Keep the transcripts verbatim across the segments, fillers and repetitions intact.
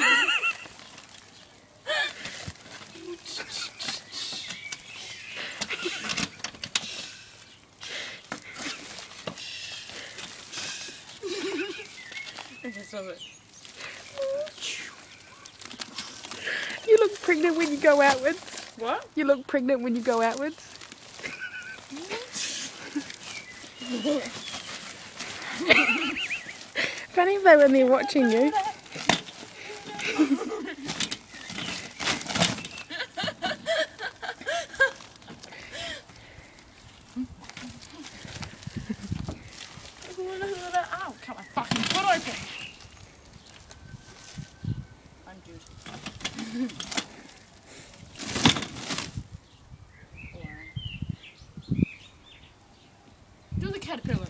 Okay, stop it. You look pregnant when you go outwards. What? You look pregnant when you go outwards. Funny though when they're watching you. Ow, cut my fucking foot open. I'm good. Do the caterpillar.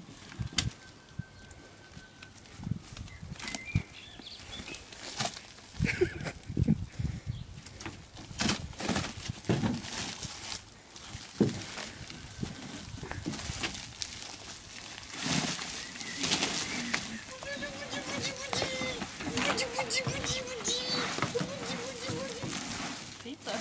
Pizza.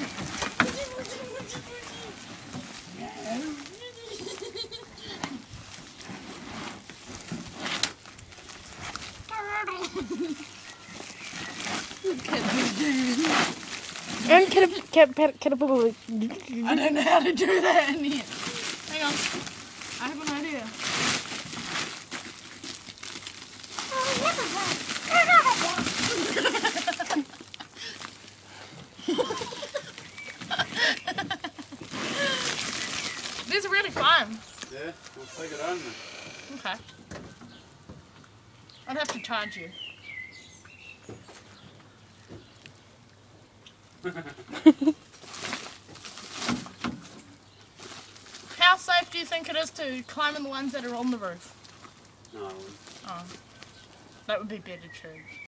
And caterpillar. Caterpillar. I don't know how to do that in here. Hang on. I have an idea. These are really fun. Yeah, we'll take it home then. Okay. I'd have to charge you. How safe do you think it is to climb in the ones that are on the roof? No, I wouldn't. Oh, that would be better too.